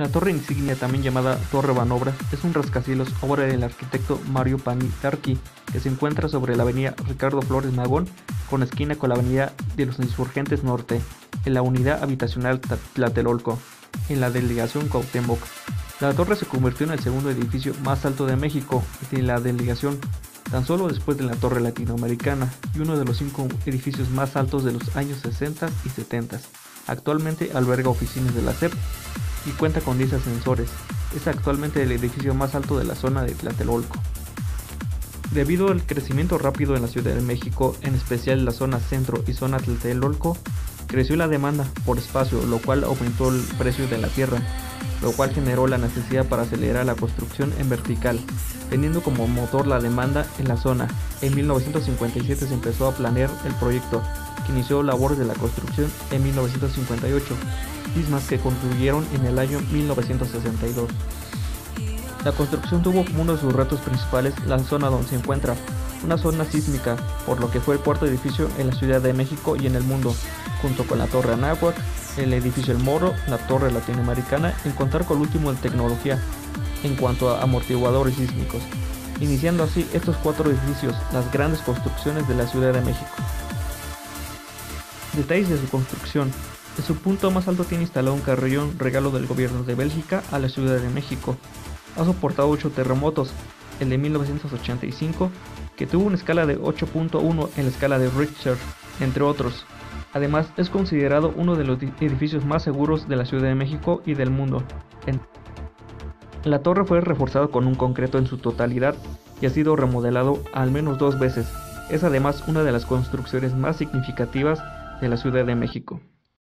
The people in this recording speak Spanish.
La torre insignia, también llamada Torre Banovra, es un rascacielos obra del arquitecto Mario Panidarqui, que se encuentra sobre la avenida Ricardo Flores Magón, con esquina con la avenida de los Insurgentes Norte, en la unidad habitacional Tlatelolco, en la delegación Cuauhtémoc. La torre se convirtió en el segundo edificio más alto de México y de la delegación, tan solo después de la Torre Latinoamericana, y uno de los 5 edificios más altos de los años 60 y 70. Actualmente alberga oficinas de la SEP y cuenta con 10 ascensores. Es actualmente el edificio más alto de la zona de Tlatelolco. Debido al crecimiento rápido en la Ciudad de México, en especial en la zona centro y zona Tlatelolco, creció la demanda por espacio, lo cual aumentó el precio de la tierra, lo cual generó la necesidad para acelerar la construcción en vertical, teniendo como motor la demanda en la zona. En 1957 se empezó a planear el proyecto, que inició labores de la construcción en 1958, mismas que concluyeron en el año 1962. La construcción tuvo como uno de sus retos principales la zona donde se encuentra, una zona sísmica, por lo que fue el cuarto edificio en la Ciudad de México y en el mundo, junto con la Torre Anáhuac, el edificio El Morro, la Torre Latinoamericana, en contar con el último en tecnología en cuanto a amortiguadores sísmicos, iniciando así estos 4 edificios, las grandes construcciones de la Ciudad de México. Detalles de su construcción. En su punto más alto tiene instalado un carrillón regalo del gobierno de Bélgica a la Ciudad de México. Ha soportado 8 terremotos, el de 1985, que tuvo una escala de 8.1 en la escala de Richter, entre otros. Además, es considerado uno de los edificios más seguros de la Ciudad de México y del mundo. La torre fue reforzada con un concreto en su totalidad y ha sido remodelado al menos 2 veces. Es además una de las construcciones más significativas de la Ciudad de México.